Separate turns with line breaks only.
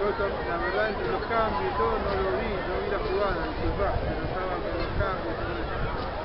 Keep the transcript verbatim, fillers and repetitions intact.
La verdad, entre los cambios y todo, no lo vi, no vi la jugada, disculpá, pero estaba con los cambios y todo eso.